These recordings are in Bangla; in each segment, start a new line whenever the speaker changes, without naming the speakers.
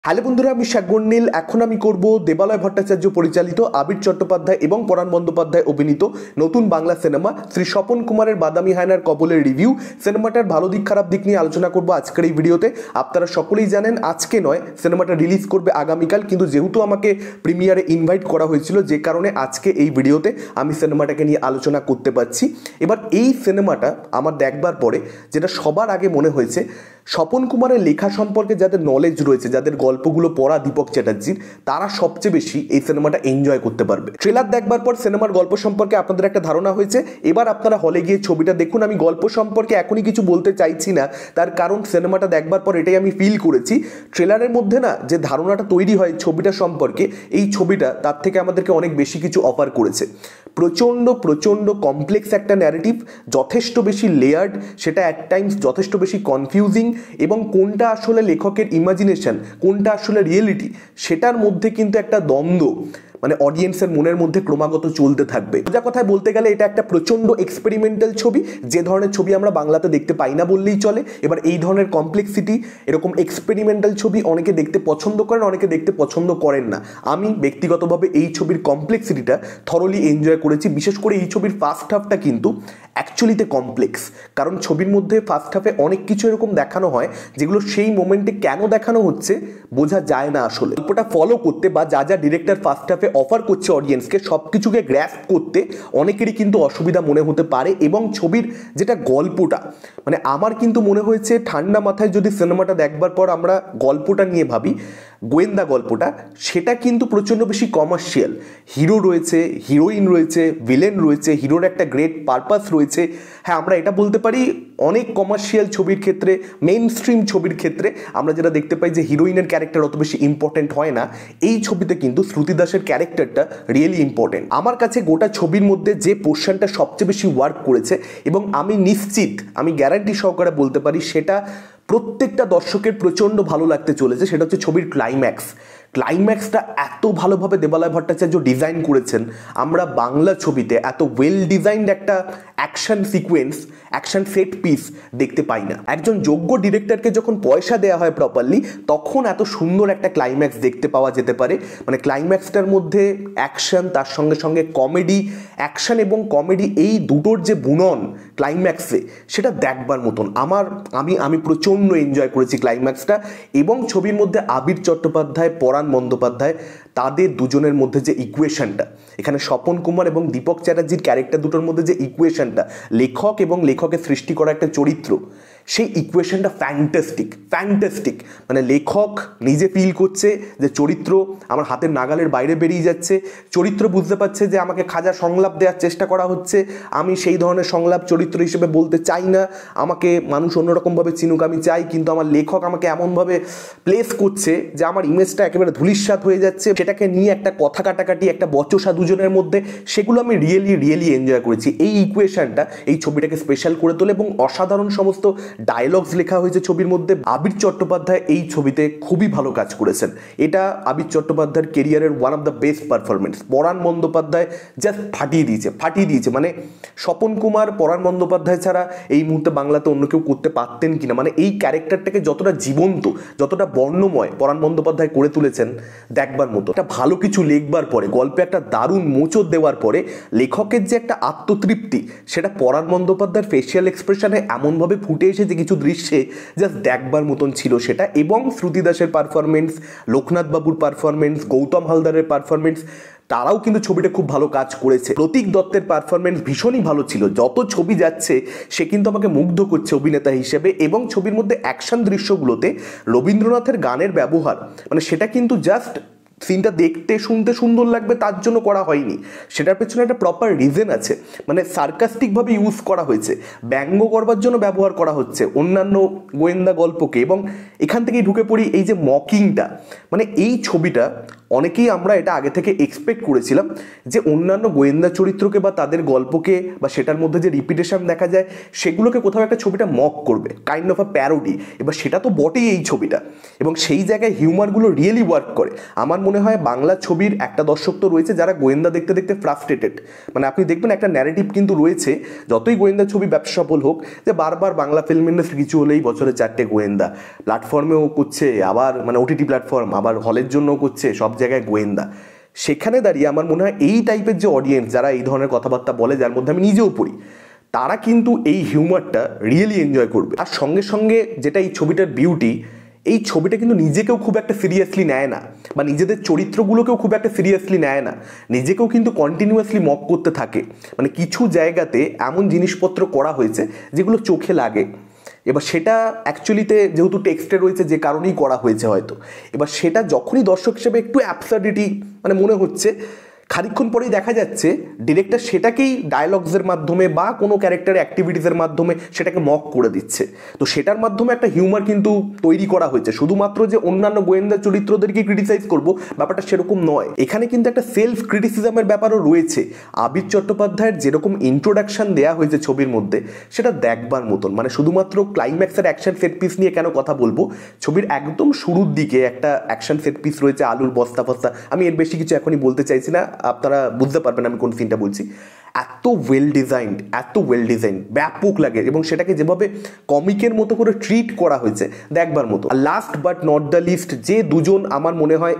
হ্যালো বন্ধুরা, আমি সাগর নীল। এখন আমি করব দেবালয় ভট্টাচার্য পরিচালিত, আবির চট্টোপাধ্যায় এবং পরাণ বন্দ্যোপাধ্যায় অভিনীত নতুন বাংলা সিনেমা শ্রী স্বপন কুমারের বাদামি হায়নার কবলের রিভিউ। সিনেমাটার ভালো দিক খারাপ দিক নিয়ে আলোচনা করব আজকের এই ভিডিওতে। আপনারা সকলেই জানেন আজকে নয়, সিনেমাটা রিলিজ করবে আগামীকাল, কিন্তু যেহেতু আমাকে প্রিমিয়ারে ইনভাইট করা হয়েছিল, যে কারণে আজকে এই ভিডিওতে আমি সিনেমাটাকে নিয়ে আলোচনা করতে পারছি। এবার এই সিনেমাটা আমার দেখবার পরে যেটা সবার আগে মনে হয়েছে, স্বপন কুমারের লেখা সম্পর্কে যাদের নলেজ রয়েছে, যাদের গল্পগুলো পড়া দীপক চ্যাটার্জির, তারা সবচেয়ে বেশি এই সিনেমাটা এনজয় করতে পারবে। ট্রেলার দেখবার পর সিনেমার গল্প সম্পর্কে আপনাদের একটা ধারণা হয়েছে। এবার আপনারা হলে গিয়ে ছবিটা দেখুন। আমি গল্প সম্পর্কে এখনই কিছু বলতে চাইছি না, তার কারণ সিনেমাটা দেখবার পর এটাই আমি ফিল করেছি। ট্রেলারের মধ্যে না যে ধারণাটা তৈরি হয় ছবিটা সম্পর্কে, এই ছবিটা তার থেকে আমাদেরকে অনেক বেশি কিছু অফার করেছে। প্রচণ্ড প্রচণ্ড কমপ্লেক্স একটা ন্যারেটিভ, যথেষ্ট বেশি লেয়ার্ড, সেটা অ্যাট টাইমস যথেষ্ট বেশি কনফিউজিং, এবং কোনটা আসলে লেখকের ইমাজিনেশন, কোনটা আসলে রিয়েলিটি, সেটার মধ্যে কিন্তু একটা দ্বন্দ্ব মানে অডিয়েন্সের মনের মধ্যে ক্রমাগত চলতে থাকবে। যা কথায় বলতে গেলে এটা একটা প্রচণ্ড এক্সপেরিমেন্টাল ছবি, যে ধরনের ছবি আমরা বাংলাতে দেখতে পাই না বললেই চলে। এবার এই ধরনের কমপ্লেক্সিটি, এরকম এক্সপেরিমেন্টাল ছবি অনেকে দেখতে পছন্দ করেন, অনেকে দেখতে পছন্দ করেন না। আমি ব্যক্তিগতভাবে এই ছবির কমপ্লেক্সিটিটা থরলি এনজয় করেছি। বিশেষ করে এই ছবির ফার্স্ট হাফটা কিন্তু অ্যাকচুয়ালিতে কমপ্লেক্স, কারণ ছবির মধ্যে ফার্স্ট হাফে অনেক কিছু এরকম দেখানো হয় যেগুলো সেই মোমেন্টে কেন দেখানো হচ্ছে বোঝা যায় না। আসলে গল্পটা ফলো করতে বা যা যা ডিরেক্টর ফার্স্ট হাফে অফার করছে অডিয়েন্সকে, সব কিছুকে গ্র্যাস্প করতে অনেকেরই কিন্তু অসুবিধা মনে হতে পারে। এবং ছবির যেটা গল্পটা, মানে আমার কিন্তু মনে হয়েছে ঠান্ডা মাথায় যদি সিনেমাটা দেখবার পর আমরা গল্পটা নিয়ে ভাবি, গোয়েন্দা গল্পটা, সেটা কিন্তু প্রচণ্ড বেশি কমার্শিয়াল। হিরো রয়েছে, হিরোইন রয়েছে, ভিলেন রয়েছে, হিরোর একটা গ্রেট পারপাস রয়েছে। হ্যাঁ, আমরা এটা বলতে পারি অনেক কমার্শিয়াল ছবির ক্ষেত্রে, মেইন স্ট্রিম ছবির ক্ষেত্রে আমরা যেটা দেখতে পাই যে হিরোইনের ক্যারেক্টার অত বেশি ইম্পর্টেন্ট হয় না, এই ছবিতে কিন্তু শ্রুতি দাসের ক্যারেক্টারটা রিয়েলি ইম্পর্টেন্ট। আমার কাছে গোটা ছবির মধ্যে যে পোর্শনটা সবচেয়ে বেশি ওয়ার্ক করেছে, এবং আমি নিশ্চিত, আমি গ্যারান্টি সহকারে বলতে পারি সেটা প্রত্যেকটা দর্শকের প্রচণ্ড ভালো লাগতে চলেছে, সেটা হচ্ছে ছবির ক্লাইম্যাক্স। ক্লাইম্যাক্সটা এত ভালোভাবে দেবালয় ভট্টাচার্য ডিজাইন করেছেন, আমরা বাংলা ছবিতে এত ওয়েল ডিজাইনড একটা action sequence, action set piece দেখতে পাই না। একজন যোগ্য ডিরেক্টরকে যখন পয়সা দেওয়া হয় প্রপারলি, তখন এত সুন্দর একটা ক্লাইম্যাক্স দেখতে পাওয়া যেতে পারে। মানে ক্লাইম্যাক্সটার মধ্যে অ্যাকশন, তার সঙ্গে সঙ্গে কমেডি, অ্যাকশন এবং কমেডি, এই দুটোর যে বুনন ক্লাইম্যাক্সে, সেটা দেখবার মতন। আমি প্রচণ্ড এনজয় করেছি ক্লাইম্যাক্সটা। এবং ছবির মধ্যে আবির চট্টোপাধ্যায়, পরাণ বন্দ্যোপাধ্যায়, তাদের দুজনের মধ্যে যে ইকুয়েশনটা, এখানে স্বপন কুমার এবং দীপক চ্যাটার্জির ক্যারেক্টার দুটোর মধ্যে যে ইকুয়েশনটা, লেখক এবং লেখকের সৃষ্টি করা একটা চরিত্র, সেই ইকুয়েশনটা ফ্যান্টাস্টিক। মানে লেখক নিজে ফিল করছে যে চরিত্র আমার হাতের নাগালের বাইরে বেরিয়ে যাচ্ছে, চরিত্র বুঝতে পারছে যে আমাকে খাজা সংলাপ দেওয়ার চেষ্টা করা হচ্ছে, আমি সেই ধরনের সংলাপ চরিত্র হিসেবে বলতে চাই না, আমাকে মানুষ অন্যরকমভাবে চিনুক আমি চাই, কিন্তু আমার লেখক আমাকে এমনভাবে প্লেস করছে যে আমার ইমেজটা একেবারে ধূলিসাৎ হয়ে যাচ্ছে। সেটাকে নিয়ে একটা কথা কাটাকাটি, একটা বচসা দুজনের মধ্যে, সেগুলো আমি রিয়েলি এনজয় করেছি। এই ইকুয়েশনটা এই ছবিটাকে স্পেশাল করে তোলে, এবং অসাধারণ সমস্ত ডায়লগস লেখা হয়েছে ছবির মধ্যে। আবির চট্টোপাধ্যায় এই ছবিতে খুবই ভালো কাজ করেছেন। এটা আবির চট্টোপাধ্যায়ের কেরিয়ারের one of the best performance. Paran Bandyopadhyay just ফাটিয়ে দিয়েছে। মানে স্বপন কুমার, পরাণ বন্দ্যোপাধ্যায় ছাড়া এই মুহূর্তে বাংলাতে অন্য কেউ করতে পারতেন কিনা, মানে এই ক্যারেক্টারটাকে যতটা জীবন্ত, যতটা বর্ণময় পরাণ বন্দ্যোপাধ্যায় করে তুলেছেন, দেখবার মতো। একটা ভালো কিছু লেখবার পরে, গল্পে একটা দারুণ মোচড় দেওয়ার পরে লেখকের যে একটা আত্মতৃপ্তি, সেটা পরাণ বন্দ্যোপাধ্যায়ের ফেসিয়াল এক্সপ্রেশনে এমনভাবে ফুটে এসেছে কিছু দৃশ্যে, জাস্ট দেখবার মতন ছিল সেটা। এবং শ্রুতি দাসের পারফরমেন্স, লোকনাথ বাবুর পারফরমেন্স, গৌতম হালদারের পারফরমেন্স, তারাও কিন্তু ছবিটা খুব ভালো কাজ করেছে। প্রতীক দত্তের পারফরমেন্স ভীষণই ভালো ছিল। যত ছবি যাচ্ছে সে কিন্তু আমাকে মুগ্ধ করছে অভিনেতা হিসেবে। এবং ছবির মধ্যে অ্যাকশন দৃশ্যগুলোতে রবীন্দ্রনাথের গানের ব্যবহার, মানে সেটা কিন্তু জাস্ট সিনটা দেখতে শুনতে সুন্দর লাগবে তার জন্য করা হয়নি, সেটার পেছনে একটা প্রপার রিজন আছে। মানে সার্কাস্টিকভাবে ইউজ করা হয়েছে, ব্যঙ্গ করবার জন্য ব্যবহার করা হচ্ছে অন্যান্য গোয়েন্দা গল্পকে। এবং এখান থেকেই ঢুকে পড়ি এই যে মকিংটা, মানে এই ছবিটা অনেকেই আমরা এটা আগে থেকে এক্সপেক্ট করেছিলাম যে অন্যান্য গোয়েন্দা চরিত্রকে বা তাদের গল্পকে বা সেটার মধ্যে যে রিপিটেশন দেখা যায়, সেগুলোকে কোথাও একটা ছবিটা মক করবে, কাইন্ড অফ আ প্যারোডি। এবার সেটা তো বটেই এই ছবিটা, এবং সেই জায়গায় হিউমারগুলো রিয়েলি ওয়ার্ক করে। আমার মনে হয় বাংলা ছবির একটা দর্শক তো রয়েছে যারা গোয়েন্দা দেখতে দেখতে ফ্রাস্ট্রেটেড, মানে আপনি দেখবেন একটা ন্যারেটিভ কিন্তু রয়েছে যতই গোয়েন্দা ছবি ব্যবসা সফল হোক, যে বারবার বাংলা ফিল্ম ইন্ডাস্ট্রি কিছু হলেই বছরে 4টে গোয়েন্দা, প্ল্যাটফর্মেও করছে, আবার মানে ওটিটি প্ল্যাটফর্ম, আবার হলের জন্যও করছে, সব জায়গায় গোয়েন্দা। সেখানে দাঁড়িয়ে আমার মনে হয় এই টাইপের যে অডিয়েন্স যারা এই ধরনের কথাবার্তা বলে, যার মধ্যে আমি নিজেও পড়ি, তারা কিন্তু এই হিউমারটা রিয়েলি এনজয় করবে। আর সঙ্গে সঙ্গে যেটা এই ছবিটার বিউটি, এই ছবিটা কিন্তু নিজেকেও খুব একটা সিরিয়াসলি নেয় না, বা নিজেদের চরিত্রগুলোকেও খুব একটা সিরিয়াসলি নেয় না, নিজেকেও কিন্তু কন্টিনিউয়াসলি মক করতে থাকে। মানে কিছু জায়গাতে এমন জিনিসপত্র করা হয়েছে যেগুলো চোখে লাগে, এবার সেটা অ্যাকচুয়ালিতে যেহেতু টেক্সটে রয়েছে যে কারণেই করা হয়েছে হয়তো, এবার সেটা যখনই দর্শক হিসেবে একটু অ্যাবসার্ডিটি মানে মনে হচ্ছে, খানিকক্ষণ পরেই দেখা যাচ্ছে ডিরেক্টর সেটাকেই ডায়লগসের মাধ্যমে বা কোনো ক্যারেক্টার অ্যাক্টিভিটিসের মাধ্যমে সেটাকে মক করে দিচ্ছে। তো সেটার মাধ্যমে একটা হিউমার কিন্তু তৈরি করা হয়েছে। শুধুমাত্র যে অন্যান্য গোয়েন্দা চরিত্রদেরকে ক্রিটিসাইজ করব ব্যাপারটা সেরকম নয়, এখানে কিন্তু একটা সেলফ ক্রিটিসিজমের ব্যাপারও রয়েছে। আবির চট্টোপাধ্যায়ের যেরকম ইন্ট্রোডাকশন দেওয়া হয়েছে ছবির মধ্যে, সেটা দেখবার মতন। মানে শুধুমাত্র ক্লাইম্যাক্সের অ্যাকশন সেট পিস নিয়ে কেন কথা বলবো, ছবির একদম শুরুর দিকে একটা অ্যাকশন সেট পিস রয়েছে, আলুর বস্তা ফস্তা, আমি এর বেশি কিছু এখনই বলতে চাইছি না, আপনারা বুঝতে পারবেন আমি কোন সিনটা বলছি। এত ওয়েল ডিজাইন্ড ব্যাপক লাগে, এবং সেটাকে যেভাবে কমিকের মতো করে ট্রিট করা হয়েছে দেখবার মতো। আর last but not the least, যে দুজন আমার মনে হয়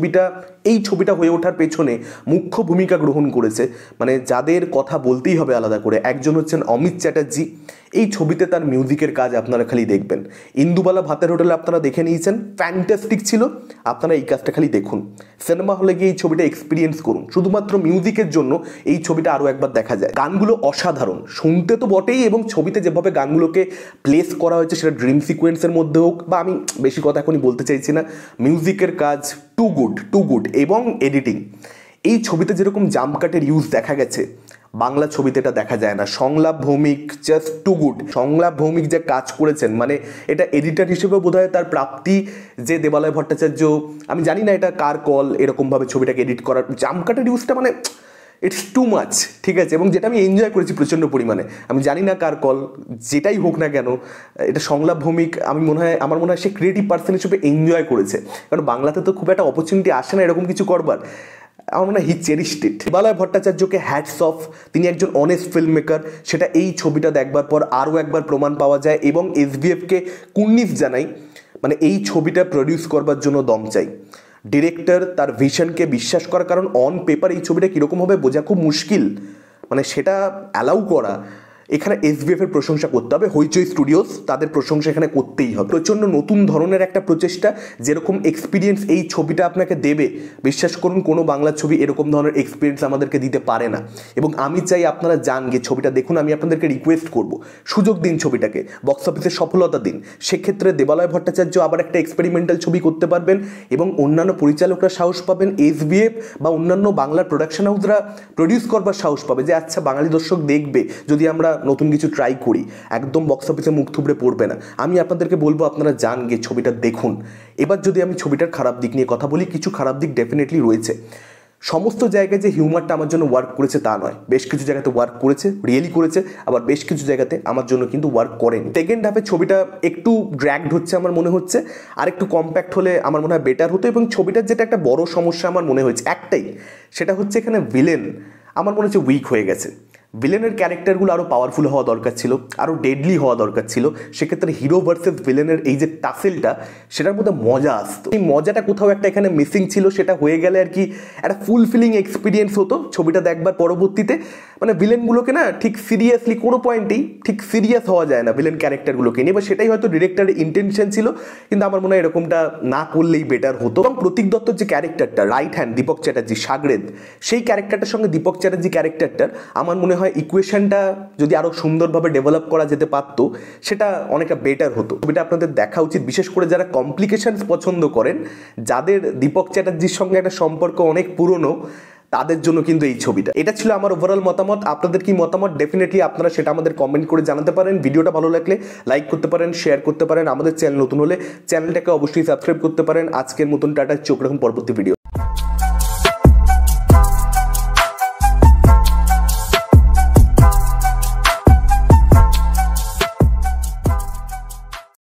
এই ছবিটা হয়ে ওঠার পেছনে মুখ্য ভূমিকা গ্রহণ করেছে, মানে যাদের কথা বলতেই হবে আলাদা করে, একজন হচ্ছেন অমিত চ্যাটার্জি। এই ছবিতে তার মিউজিকের কাজ আপনারা খালি দেখবেন। ইন্দুবালা ভাতের হোটেলে আপনারা দেখে নিয়েছেন, ফ্যান্টাস্টিক ছিল, আপনারা এই কাজটা খালি দেখুন, সিনেমা হলে গিয়ে এই ছবিটা এক্সপিরিয়েন্স করুন। শুধুমাত্র মিউজিকের জন্য এই ছবিটা আরও একবার দেখা যায়। গানগুলো অসাধারণ, শুনতে তো বটেই, এবং ছবিতে যেভাবে গানগুলোকে প্লেস করা হয়েছে, সেটা ড্রিম সিকোয়েন্সের মধ্যে হোক, বা আমি বেশি কথা এখনই বলতে চাইছি না, মিউজিকের কাজ টু গুড, এবং এডিটিং। এই ছবিতে যেরকম জাম্প কাটের ইউজ দেখা গেছে, বাংলা ছবিতে এটা দেখা যায় না। সংলাপ ভৌমিক জাস্ট টু গুড, সংলাপ ভৌমিক যে কাজ করেছেন, মানে এটা এডিটর হিসেবে বোধহয় তার প্রাপ্তি। যে দেবালয় ভট্টাচার্য, আমি জানি না এটা কার কল এরকমভাবে ছবিটাকে এডিট করার, জাম্প কাটের ইউজটা মানে ইটস টু মাচ, ঠিক আছে, এবং যেটা আমি এনজয় করেছি প্রচণ্ড পরিমাণে। আমি জানি না কার কল, যেটাই হোক না কেন, এটা সংলাপ ভৌমিক আমার মনে হয় সে ক্রিয়েটিভ পার্সন হিসেবে এনজয় করেছে, কারণ বাংলাতে তো খুব একটা অপরচুনিটি আসে না এরকম কিছু করবার। আমার মনে হয় হি চেরিশড ইট। দেবালয় ভট্টাচার্যকে হ্যাটস অফ, তিনি একজন অনেস্ট ফিল্ম মেকার, সেটা এই ছবিটা দেখবার পর আরও একবার প্রমাণ পাওয়া যায়। এবং এসভিএফকে কুর্নিশ জানাই, মানে এই ছবিটা প্রডিউস করবার জন্য দম চাই। ডিরেক্টর তার ভিশনকে বিশ্বাস করা, কারণ অন পেপার এই ছবিটা কীরকম হবে বোঝা খুব মুশকিল, মানে সেটা অ্যালাউ করা, এখানে এসভিএফ এর প্রশংসা করতে হবে, হইচই স্টুডিওস, তাদের প্রশংসা এখানে করতেই হবে। প্রচণ্ড নতুন ধরনের একটা প্রচেষ্টা, যেরকম এক্সপিরিয়েন্স এই ছবিটা আপনাকে দেবে, বিশ্বাস করুন কোনো বাংলা ছবি এরকম ধরনের এক্সপিরিয়েন্স আমাদেরকে দিতে পারে না। এবং আমি চাই আপনারা যান গিয়ে ছবিটা দেখুন, আমি আপনাদেরকে রিকোয়েস্ট করব, সুযোগ দিন ছবিটাকে, বক্স অফিসে সফলতা দিন। সেক্ষেত্রে দেবালয় ভট্টাচার্য আবার একটা এক্সপেরিমেন্টাল ছবি করতে পারবেন, এবং অন্যান্য পরিচালকরা সাহস পাবেন, এসভিএফ বা অন্যান্য বাংলার প্রোডাকশন হাউসরা প্রডিউস করবার সাহস পাবে, যে আচ্ছা বাঙালি দর্শক দেখবে যদি আমরা নতুন কিছু ট্রাই করি, একদম বক্স অফিসে মুখ থুবড়ে পড়বে না। আমি আপনাদেরকে বলবো আপনারা যান গিয়ে ছবিটা দেখুন। এবার যদি আমি ছবিটার খারাপ দিক নিয়ে কথা বলি, কিছু খারাপ দিক ডেফিনেটলি রয়েছে। সমস্ত জায়গায় যে হিউমারটা আমার জন্য ওয়ার্ক করেছে তা নয়, বেশ কিছু জায়গাতে ওয়ার্ক করেছে, রিয়েলি করেছে, আবার বেশ কিছু জায়গাতে আমার জন্য কিন্তু ওয়ার্ক করেনি। সেকেন্ড হাফে ছবিটা একটু ড্র্যাগড হচ্ছে আমার মনে হচ্ছে, আর একটু কম্প্যাক্ট হলে আমার মনে হয় বেটার হতো। এবং ছবিটার যেটা একটা বড় সমস্যা আমার মনে হয়েছে একটাই, সেটা হচ্ছে এখানে ভিলেন আমার মনে হচ্ছে উইক হয়ে গেছে। ভিলেনের ক্যারেক্টারগুলো আরও পাওয়ারফুল হওয়া দরকার ছিল, আরও ডেডলি হওয়া দরকার ছিল। সেক্ষেত্রে হিরো ভার্সেস ভিলেনের এই যে টাসেলটা, সেটার মধ্যে মজা আসতো, এই মজাটা কোথাও একটা এখানে মিসিং ছিল। সেটা হয়ে গেলে আর কি একটা ফুলফিলিং এক্সপিরিয়েন্স হতো ছবিটা দেখবার পরবর্তীতে। মানে ভিলেনগুলোকে না ঠিক সিরিয়াসলি কোনো পয়েন্টেই ঠিক সিরিয়াস হওয়া যায় না ভিলেন ক্যারেক্টারগুলোকে নিয়ে, বা সেটাই হয়তো ডিরেক্টরের ইন্টেনশন ছিল, কিন্তু আমার মনে হয় এরকমটা না করলেই বেটার হতো। এবং প্রতীক দত্তর যে ক্যারেক্টারটা, রাইট হ্যান্ড দীপক চ্যাটার্জি সাগরেদ, সেই ক্যারেক্টারটার সঙ্গে দীপক চ্যাটার্জি ক্যারেক্টারটার আমার মনে হয় ইকুয়েশনটা যদি আরও সুন্দরভাবে ডেভেলপ করা যেতে পারতো, সেটা অনেকটা বেটার হতো। ছবিটা আপনাদের দেখা উচিত, বিশেষ করে যারা কমপ্লিকেশনস পছন্দ করেন, যাদের দীপক চ্যাটার্জির সঙ্গে একটা সম্পর্ক অনেক পুরনো, তাদের জন্য কিন্তু এই ছবিটা। এটা ছিল আমার ওভারঅল মতামত। আপনাদের কি মতামত ডেফিনেটলি আপনারা সেটা আমাদের কমেন্ট করে জানাতে পারেন। ভিডিওটা ভালো লাগলে লাইক করতে পারেন, শেয়ার করতে পারেন। আমাদের চ্যানেল নতুন হলে চ্যানেলটাকে অবশ্যই সাবস্ক্রাইব করতে পারেন। আজকের মতন টাটা, চোখ রাখুন পরবর্তী ভিডিও।